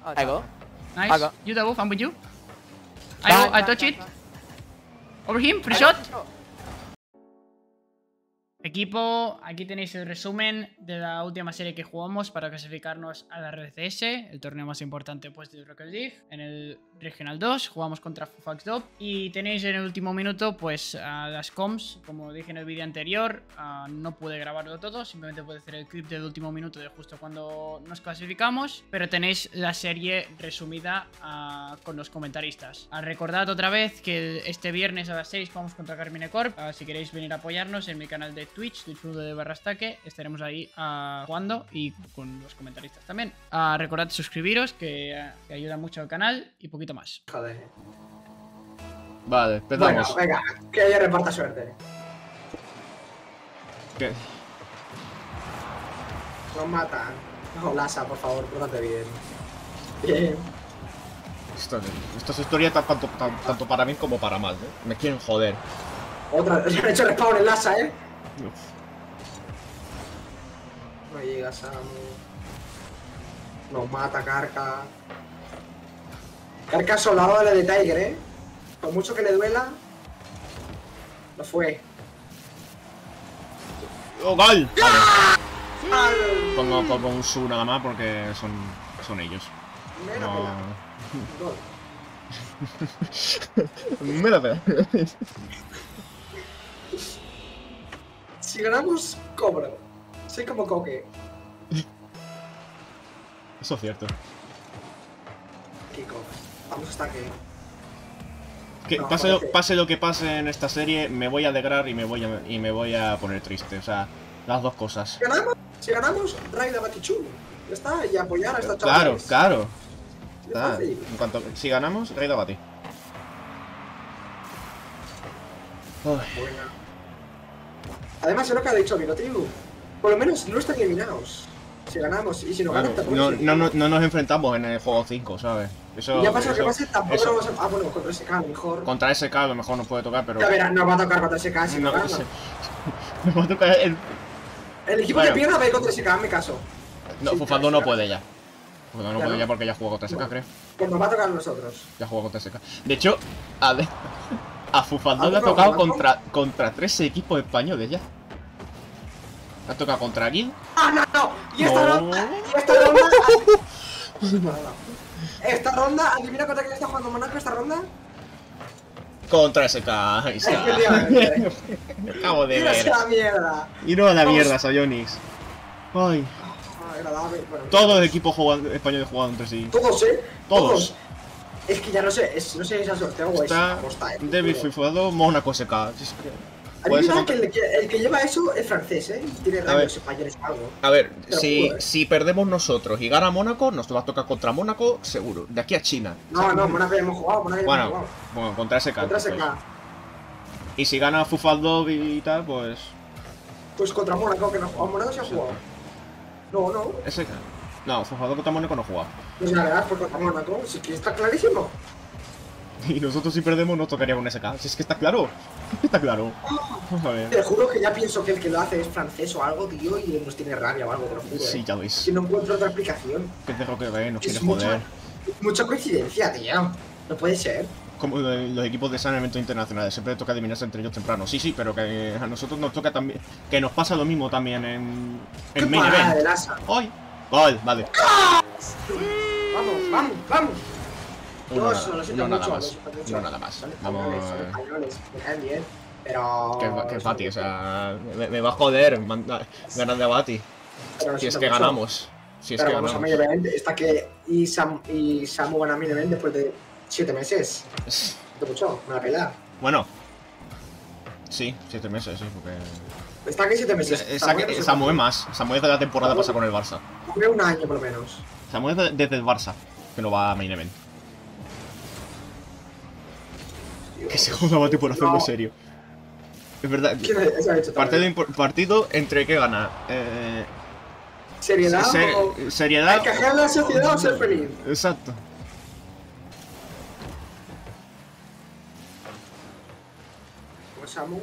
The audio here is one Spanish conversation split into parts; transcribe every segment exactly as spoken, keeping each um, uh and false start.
Oh, I go. Nice. I go. You double, I'm with you. I Done, go, I done, touch done, it. done. Over him, free I shot. go. Equipo, aquí tenéis el resumen de la última serie que jugamos para clasificarnos a la R D C S, el torneo más importante pues de Rocket League. En el Regional dos jugamos contra Fufax Dop y tenéis en el último minuto pues a las comms, como dije en el vídeo anterior, uh, no pude grabarlo todo, simplemente pude hacer el clip del último minuto de justo cuando nos clasificamos, pero tenéis la serie resumida uh, con los comentaristas. Uh, recordad otra vez que este viernes a las seis vamos contra Carmine Corp, uh, si queréis venir a apoyarnos en mi canal de Twitch, twitch punto tv barra Staque, estaremos ahí uh, jugando y con los comentaristas también. Uh, recordad suscribiros, que, uh, que ayuda mucho al canal y poquito más. Joder. Vale, empezamos. Bueno, venga, que ella reparta suerte. ¿Qué? Nos matan. No, Lasa, por favor, pórtate bien. Bien. Esto, esto es historieta tanto, tan- tanto para mí como para más, ¿eh? Me quieren joder. Otra, ya han hecho respawn en Lasa, eh. Uf. No llega Samu. Nos mata Carca. Carca soldado de la de Tiger, eh. Por mucho que le duela. Lo fue. ¡Oh, gol! Vale. ¡Al! Pongo, pongo un su nada más porque son, son ellos. Me la No. pela. Gol. Me la pela. Si ganamos, cobro. Soy como Coque. Eso es cierto. Kiko. Vamos hasta que. Que No, pase, lo, joder. pase lo que pase en esta serie, me voy a alegrar y me voy a, y me voy a poner triste. O sea, las dos cosas. Si ganamos, si ganamos, Raida Batichun. Ya está, y apoyar a estos Claro, chavales. claro. Es Está. fácil. En cuanto, si ganamos, Raid a Bati. Uy. Buena. Además, es lo que ha dicho Vinotribu. Por lo menos no están eliminados. Si ganamos y si no Bueno, ganan, tampoco no, se- no, no, no nos enfrentamos en el juego cinco, ¿sabes? Eso, Y ya pasa lo que eso- pase, tampoco eso- lo vamos a. Ah, bueno, contra S K a lo mejor. Contra S K a lo mejor nos puede tocar, pero. Ya verás, no va a tocar contra S K si no, No, gana. se- nos va a tocar el. El equipo Bueno. que pierda va a ir contra S K, me caso. No, Sí, Fufando claro, no puede ya. Fufando no Ya puede no. ya porque ya jugó contra S K, No. creo. Pues nos va a tocar a nosotros. Ya jugó contra S K. De hecho, a, ver, a Fufando ¿Ha le ha tocado tocado Monaco? contra, contra tres equipos españoles ya. Le ha tocado contra Guild. ¡Ah, no, no! Y esta No. ronda. Y esta ronda. Esta ronda, adivina contra quién está jugando Monaco esta ronda. Contra S K. Ahí está. Efectivamente. Me acabo de ¡Tírase ver. la mierda! Y no a la Vamos. mierda, Sayonix. Ay. Ah, agradable. Bueno, Todos los equipos jugando- españoles jugando entre sí. Todos, eh. Todos. Es que ya no sé, es, no sé si es sorteo o es Está aposta, eh. David Fufado, Mónaco S K. Si es que- puede ser Adivina que contra- el, que el que lleva eso es francés, eh. Tiene A ver. rayos españoles o algo. A ver, Te lo si, juro, eh. si perdemos nosotros y gana Mónaco, nos va a tocar contra Mónaco, seguro. De aquí a China. No, no, Monaco ya hemos jugado, Monaco ya hemos Bueno, jugado. bueno, contra S K. Contra S entonces. K. Y si gana Fufaldo y tal, pues. Pues contra Mónaco, que no jugado. Mónaco se ha jugado. No, no. S K. No, Fufaldo contra Mónaco no juega. Pues la verdad, pues contra Mónaco. Sí que está clarísimo. Y nosotros si perdemos nos tocaría con S K. Si es que está claro. Está claro. Vamos a ver. Te juro que ya pienso que el que lo hace es francés o algo, tío, y nos tiene rabia o algo, te lo juro. Sí, eh. ya veis. Que no encuentro otra explicación. Que dejo que ve, nos Es quiere mucha, joder. mucha coincidencia, tío. No puede ser. Como de- los equipos de saneamiento internacionales, siempre toca adivinarse entre ellos temprano. Sí, sí, pero que a nosotros nos toca también. Que nos pasa lo mismo también en. ¡Qué En main parada de event. Lasa! Hoy. Vale, vale. Vamos, vamos, vamos. Uno Yo nada, solo lo siento uno nada mucho, más. lo siento mucho. Uno nada más. Son Vamos. españoles, son españoles, me caen bien, pero... Que, que Fati, o sea, me, me va a joder manda- ganar de Bati. pero lo Si es siento que mucho. ganamos. Si es Pero que vamos a ganamos. main event, está que y, Sam, y Samu van a main event después de siete meses. Siento mucho, me la pela. Bueno. Sí, siete meses, sí, porque. Está que siete meses. Esa Samu, no que- sé Samu es cuánto. más. Samu es de la temporada pasada con el Barça. Creo un año por lo menos. Samu es de- desde el Barça, que no va a main event. Que se joda Bati por hacerlo No. serio. Es verdad. ¿Quién ha- ese ha hecho Partido, también? impor- partido entre qué gana. Eh, ¿Seriedad se- o...? seriedad. ¿Encajar en la sociedad o ser feliz? Exacto. Pues Samu.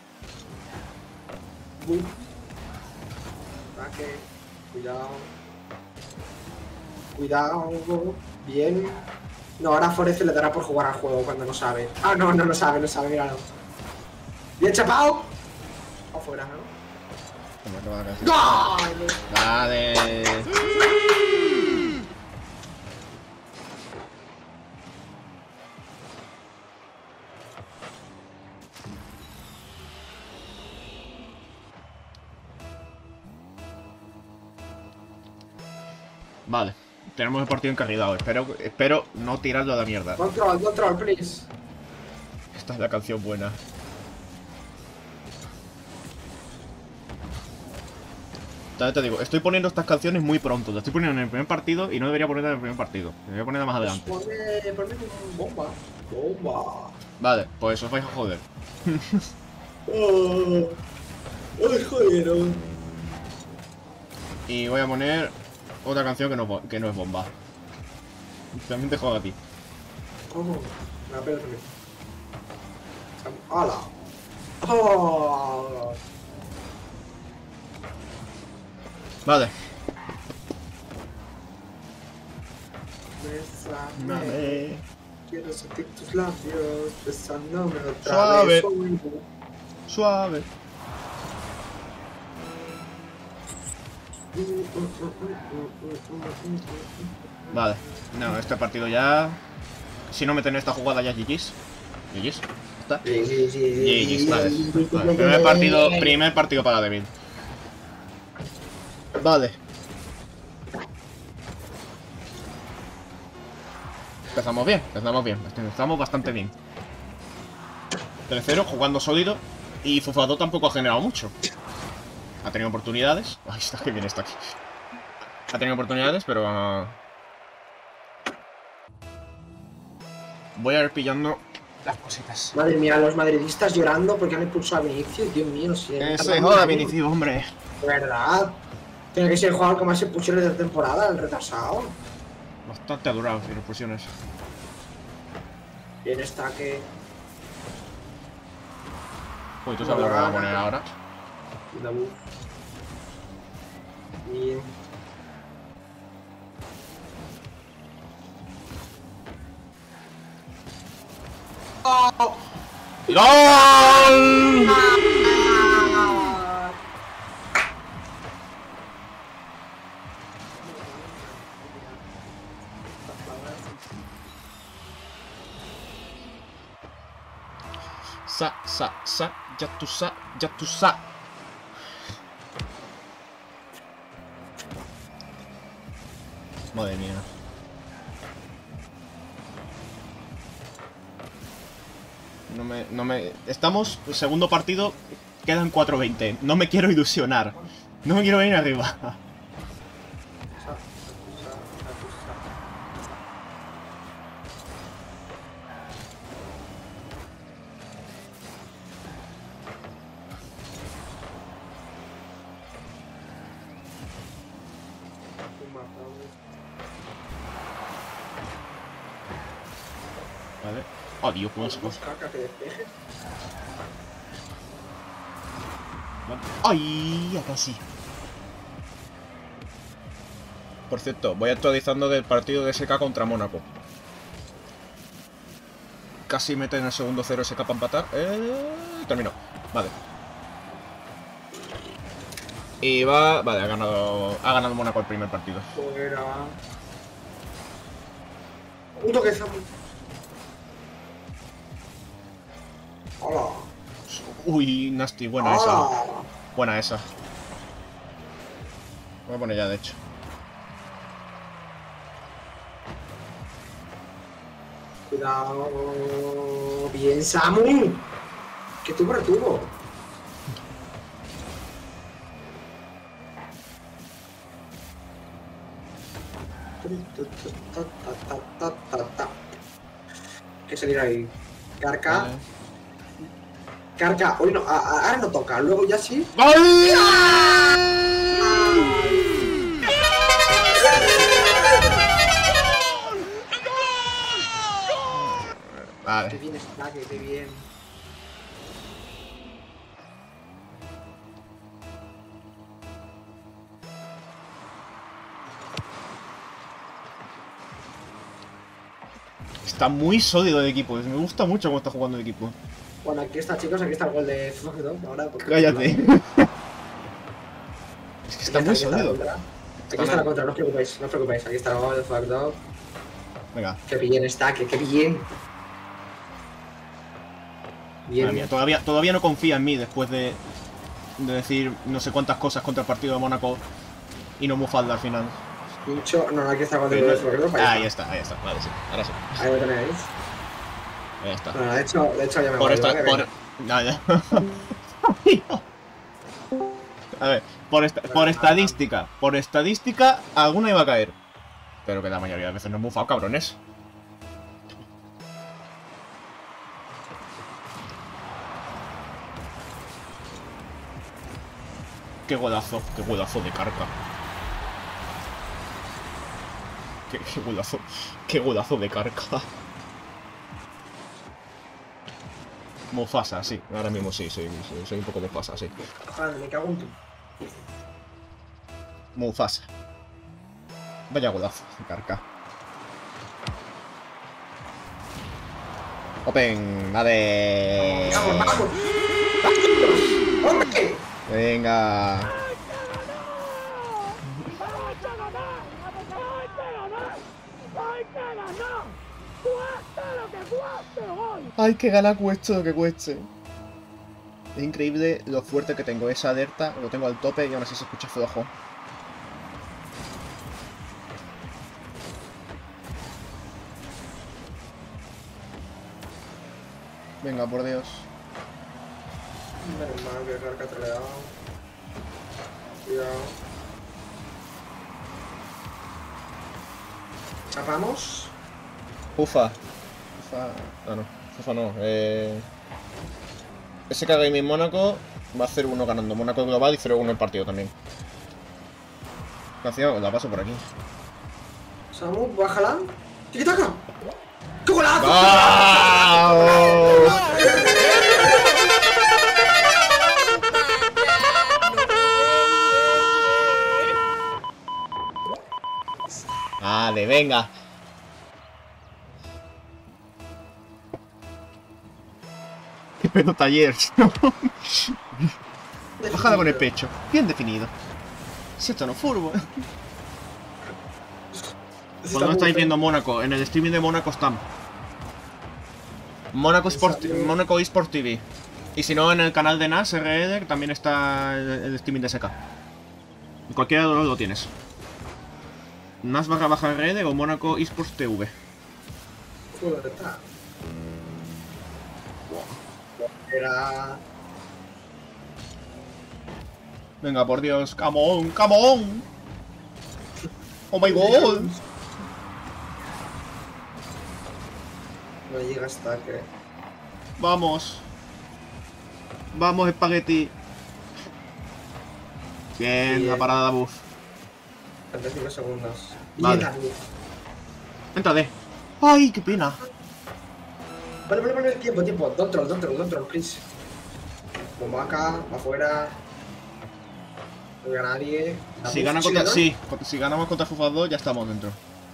Boom. Ataque. Cuidado. Cuidado. Bien. No, ahora Forest le dará por jugar al juego cuando no sabe. Ah, no, no lo sabe, no sabe, míralo. Bien chapado. Afuera, ¿no? Como acaba la canción. ¡Gol! Vale. Vale. Tenemos el partido encarrilado. Espero, espero no tirarlo a la mierda. Control, control, please. Esta es la canción buena. También te digo, estoy poniendo estas canciones muy pronto. Las estoy poniendo en el primer partido y no debería ponerlas en el primer partido. Debería ponerlas más adelante. Pues ponme, ponme un bomba. Bomba. Vale, pues os vais a joder. Oh. Ay, joder. Y voy a poner otra canción que no, que no es bomba. También te jodo a ti. ¿Cómo? Me apelo también. ¡Hala! ¡Oh! Vale. Bésame. Vale. Quiero sentir tus labios besándome otra Suave. vez. Suave. Vale. No, este partido ya... Si no meten esta jugada ya G G's. G G's. ¿Está? Sí, sí, sí, G sí. G's, vale. Vale. Primer partido, primer partido para David. Vale. Empezamos bien, empezamos bien. Empezamos bastante bien. Tercero, jugando sólido. Y Fufado tampoco ha generado mucho. Ha tenido oportunidades. Ay, está que bien está aquí. Ha tenido oportunidades, pero... Uh... Voy a ir pillando las cositas. Madre mía, los madridistas llorando porque han expulsado a Vinicius. Dios mío, si... Que se joda Vinicius, hombre. ¿Verdad? Tiene que ser el jugador con más expulsiones de la temporada, el retrasado. Bastante adorado sin expulsiones. Bien está que... Uy, tú sabes lo que voy a poner ahora. Bien. ¡Oh! ¡Gol! Sa, sa, sa, ya tú sa, ya tú sa. Madre mía. No me, no me... Estamos, segundo partido, quedan cuatro veinte. No me quiero ilusionar. No me quiero venir arriba. Vale. Oh, Dios, cómo se cosa. ¡Ay! Ya casi. Por cierto, voy actualizando del partido de S K contra Mónaco. Casi mete en el segundo cero S K para empatar. Eh, terminó. Vale. Y va... Vale, ha ganado... Ha ganado Mónaco el primer partido. Fuera. Un toquezo. Hola. Uy, nasty. Buena esa. Buena esa. Voy a poner ya, de hecho. Cuidado. Bien, Samu. Que tuvo retuvo. Que salir ahí. Carca. Vale. Carca. Hoy no. A, a, ahora no toca. Luego ya sí. ¡Gol! Vale. Qué bien está, que qué bien. Está muy sólido el equipo. Me gusta mucho cómo está jugando el equipo. Bueno, aquí está, chicos, aquí está el gol de Fugdog. Ahora, porque... Cállate. Es que está muy sólido. Aquí está la contra, no os preocupéis, no os preocupéis. Aquí está el gol de Fugdog. Venga. Qué bien está, que qué bien. Bien. Madre mía, todavía, todavía no confía en mí después de, de decir no sé cuántas cosas contra el partido de Mónaco y no Mufalda al final. Mucho. No, no, aquí está el gol de Pero, Fugdog. ah, ahí está, ahí está. Vale, sí. Ahora sí. Ahí lo tenéis. Ahí está. Bueno, de hecho, de hecho ya me Por voy. esta. ¿Vale? Por... Ah, ya. A ver, por, esta, por estadística. Por estadística, alguna iba a caer. Pero que la mayoría de veces no he bufado, cabrones. Qué golazo, qué golazo de carga. Qué, qué golazo, qué golazo de carga. Mufasa, sí, ahora mismo sí, soy, soy, soy un poco Mufasa, sí. Vale, me cago en tu. Mufasa. Vaya golazo de carga. Open, vale. ¡Vamos, vamos! ¡Hombre! Venga. Hay que ganar cueste lo que cueste. Es increíble lo fuerte que tengo esa alerta. Lo tengo al tope y aún así se escucha flojo. Venga, por Dios. Menos mal que carga te le he dado. Cuidado. Chapamos. Ufa. Ufa. Ah, no. Ufa no. Eh... S K Gaming Mónaco va a hacer uno ganando. Mónaco global y cero uno el partido también. Canción, la paso por aquí. Samu, bájala. ¡Tiki-taka! ¡Qué golazo! ¡Vamos! Vale, venga. Qué pedo taller. Bajada con el pecho. Bien definido. Si esto no es furbo. Cuando estáis viendo Mónaco, en el streaming de Mónaco están. Mónaco Sport, Mónaco eSport T V. Y si no, en el canal de N A S R E D también está el, el streaming de S K. En cualquiera de los dos lo tienes. N A S barra baja R E D o Mónaco eSports T V. Joder, está. Era... Venga, por Dios, come on, come on. Oh my god. No llega hasta que... Vamos. Vamos, espagueti. Bien, Bien. la parada de buff. treinta y cinco segundos. Vale. Bien, Dani. Entrade. Ay, qué pena. Vale, vale, vale, tiempo, tiempo. Don't troll, don't troll, don't troll, please. Bomba acá, afuera. No llega nadie. La Si buff gana chile, contra, ¿no? sí, si ganamos contra Fufas dos ya estamos dentro.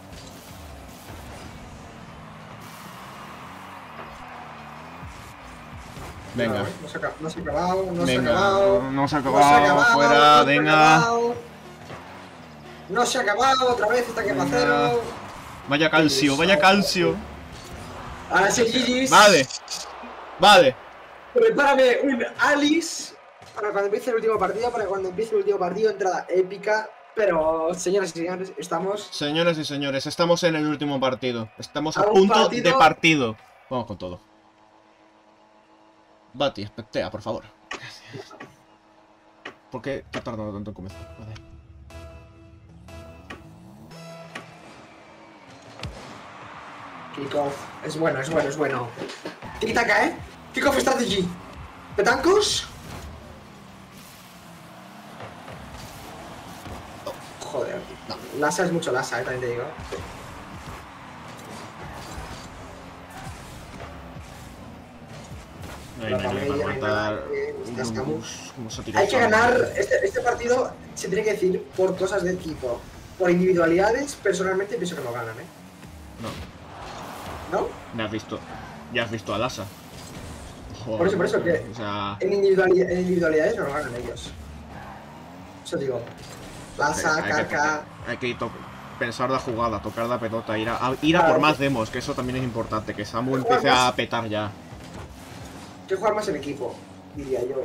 Venga. No, no se ha, acab- no se ha acabado, no se ha Venga, acabado. no se ha No se ha acabado, acabado, fuera, no se ha venga. acabado. No se ha acabado, otra vez está que Venga. cero. Vaya calcio, vaya calcio. Ahora sí, G G's. Vale. Vale. Prepárame un Alice para cuando empiece el último partido, para cuando empiece el último partido, entrada épica. Pero, señoras y señores, estamos... Señores y señores, estamos en el último partido. Estamos a A un punto partido. de partido. Vamos con todo. Bati, espectea, por favor. Gracias. ¿Por qué te ha tardado tanto en comenzar? Vale. Kickoff. Es bueno, es bueno, es bueno. Tiki-taka, ¿eh? Kickoff strategy. Petancos. Oh, joder. No, Lasa es mucho Lasa, eh, también te digo. Ahí no hay para matar. Estas Camus. ¿Cómo se ha tirado Hay que esa ganar. mano? Este, este partido se tiene que decir por cosas de equipo. Por individualidades, personalmente pienso que no ganan, ¿eh? No. ¿No? Ya has visto. Ya has visto a Lasa. Por eso, por eso que O sea. en, individuali en individualidades no lo ganan ellos. Eso digo. Lasa, hay, hay Carca. que, hay que to- pensar la jugada, tocar la pelota, ir a, a- ir a Claro, por más que- demos, que eso también es importante. Que Samu Jugar empiece más. a petar ya. Que jugar más en equipo, diría yo.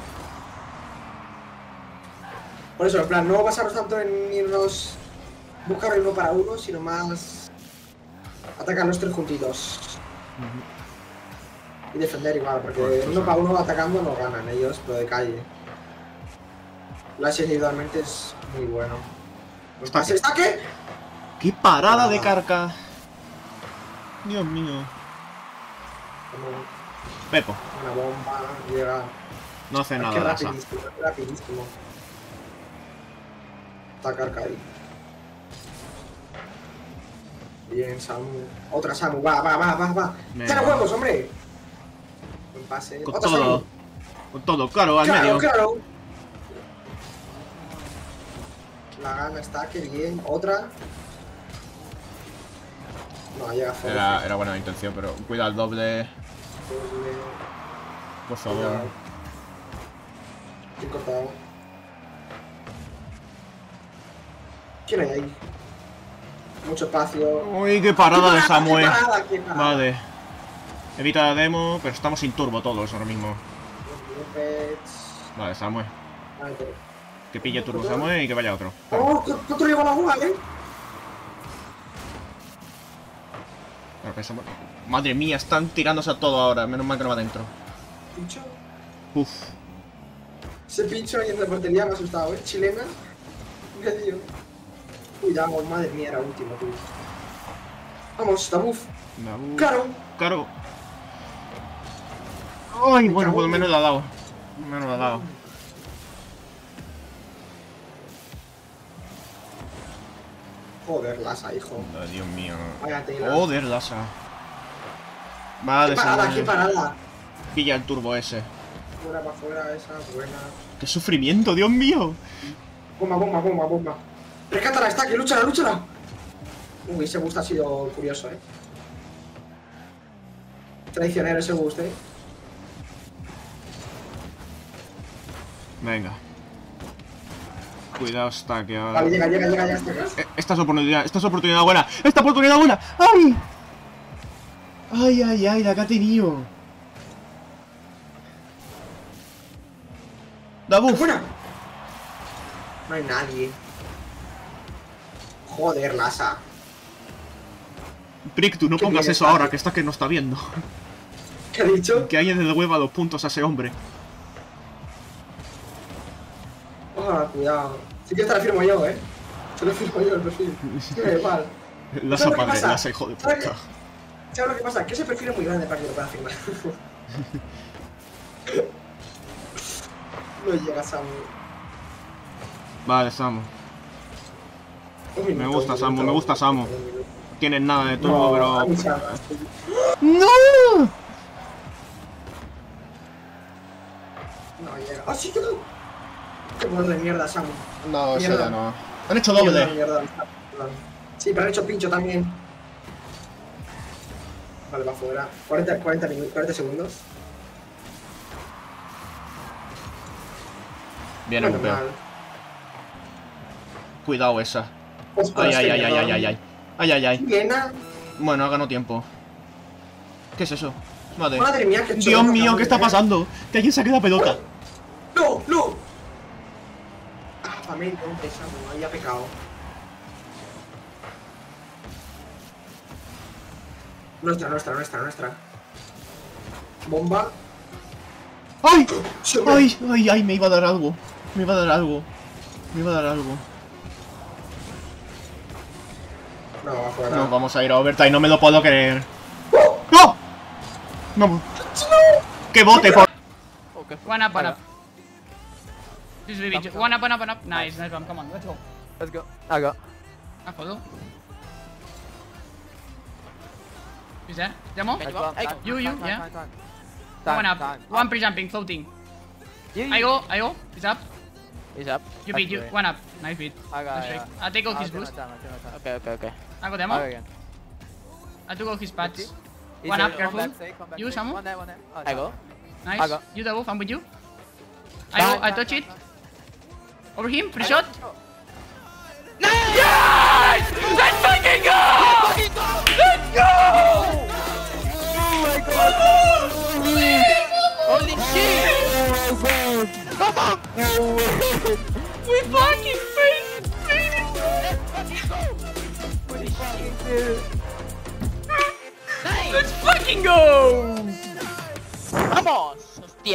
Por eso, en plan, no basarnos tanto en irnos. Buscar el uno para uno, sino más. Atacar los tres juntitos. Y defender igual, porque Pues, o uno sea. para uno atacando no ganan ellos, pero de calle. Lash individualmente es muy bueno. Pues Está pase, que- ¿está qué? ¡Qué parada Ah. de Carca! Dios mío. Como Pepo, una bomba, llega. no hace Qué nada Lasa. rapidísimo, rapidísimo. Está Carca ahí. Bien, Samu. Otra Samu, va, va, va, va, va. Venga. ¡Dale huevos, hombre! Buen pase. Con Otra todo. Samu. Con todo, claro, al Claro, medio. claro. La gana está, que bien. Otra. No, llega fuera. Era, era buena la intención, pero cuida el doble, por favor. Estoy cortado. ¿Quién hay ahí? Mucho espacio. Uy, qué parada de ¡Qué Samuel. parada, qué parada! Vale. Evita la demo, pero estamos sin turbo todos ahora mismo. Vale, Samuel. Vale, pero- Que pille turbo Samuel y que vaya otro. ¡Oh! ¿cu- ¿Cuánto lleva la jugada, eh? Claro que Samuel- Madre mía, están tirándose a todo ahora. Menos mal que no va dentro. Pincho. Uf. Ese pincho ahí en la portería me ha asustado, eh. Chilena. Medio. Cuidado, madre mía, era último, tú. Vamos, está buff. Nabu. Claro. Claro. Ay, bueno, por lo menos la ha dado. Por lo menos la ha dado. Joder, Lasa, hijo. Ay, Dios mío. Vaya tela. Joder, Lasa. Vale, ¡Qué parada, Samuel. qué parada! Pilla el turbo ese. Fuera para afuera, esa, buena. ¡Qué sufrimiento, Dios mío! Bomba, bomba, bomba, bomba. Rescátala, está aquí, lúchala, lúchala. Uy, ese boost ha sido curioso, eh. Traicionero ese boost, eh. Venga. Cuidado, está que ahora. Vale, llega, llega, llega, ya está. Eh, Esta es oportunidad, esta es oportunidad buena. ¡Esta oportunidad buena! ¡Ay! ¡Ay, ay, ay! La que ha tenido. Da buff. ¡Fuera! No hay nadie. Joder, Lasa. Prick, tú no Qué pongas bien eso está. ahora, que está que no está viendo. ¿Qué ha dicho? Que alguien le devuelva dos puntos a ese hombre. Ah, cuidado. Sí que te lo firmo yo, eh. Te lo firmo yo el perfil. Sí, me da igual. La ¿Sabes lo que padre, pasa? la hijo de ¿Sabes puta. qué? ¿Sabes lo que pasa? Que ese perfil es muy grande para que lo pueda firmar. No llega Samu. Vale, Samu. Un minuto, Me gusta un Samu, minuto, me gusta un Samu. minuto, un minuto. Tienes nada de turbo, No, pero. a mí se llama. ¡No! No llega. ¡Ah, sí que no! Qué bueno de mierda, Samu. No, Mierda. ese ya no. Han hecho Mierda, doble. mierda. Sí, pero han hecho pincho también. Vale, va fuera. cuarenta, cuarenta, minutos, cuarenta segundos. Bien, Bueno, europeo. mal. Cuidado esa. Ostras, Ay, ay, qué ay, ay, mierda. ay, ay, ay. Ay, ay, ay. Viena. Bueno, ha ganado tiempo. ¿Qué es eso? Madre. Madre mía, qué Dios chorro mío, acabo ¿qué de está ver. pasando? Que alguien saque la pelota. ¡No! ¡No! Ah, Pamento, hombre, Samu, ahí ha pecado. Nuestra, nuestra, nuestra, nuestra. Bomba. ¡Ay! Sí, hombre. ¡Ay! ¡Ay! ¡Ay! Me iba a dar algo. Me iba a dar algo. Me iba a dar algo. No, afuera. No, vamos a ir a overtime, no me lo puedo creer. ¡No! No. ¡Que bote por! Okay. One up, one I up. Just leave it. One up, one up, one up. Nice, nice one. Come on, let's go. got- Let's go. I got. I follow. Who's that? Demo? Nice one. Hey, You, you, time, time, yeah. time, time. One Time, up. time. One pre-jumping, floating. You, you. I go, I go. He's up. He's up. You That's beat you. great. One up. Nice beat. I got. Nice Yeah. trick. I'll take all I'll his take my boost. time, I'll take my time. Okay, okay, okay. I go demo. I'll go again. I I took all his pets. Is One there- up, careful. Come back, say, come back, You, say. Samu? One there, one there. Oh, I go. Nice. I go. You double, I'm with you. I Down, go, I down, touch down, it. down. Over him, free I shot. go. Yes! Let's fucking go! Let's go! Oh my god! Holy shit! Come on! We fucking face, baby! Holy shit! Let's fucking go! Vamos!